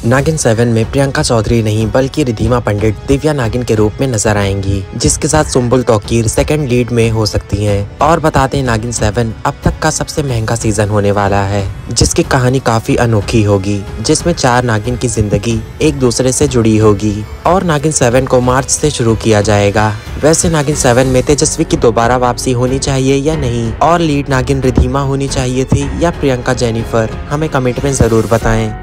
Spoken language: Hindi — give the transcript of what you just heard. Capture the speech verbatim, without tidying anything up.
नागिन सेवन में प्रियंका चौधरी नहीं बल्कि रिधिमा पंडित दिव्या नागिन के रूप में नजर आएंगी, जिसके साथ सुम्बुल तौकीर सेकंड लीड में हो सकती हैं। और बताते हैं नागिन सेवन अब तक का सबसे महंगा सीजन होने वाला है, जिसकी कहानी काफी अनोखी होगी, जिसमें चार नागिन की जिंदगी एक दूसरे से जुड़ी होगी। और नागिन सेवन को मार्च से शुरू किया जाएगा। वैसे नागिन सेवन में तेजस्वी की दोबारा वापसी होनी चाहिए या नहीं, और लीड नागिन रिधिमा होनी चाहिए थी या प्रियंका जेनिफर, हमें कमेंट में जरूर बताएं।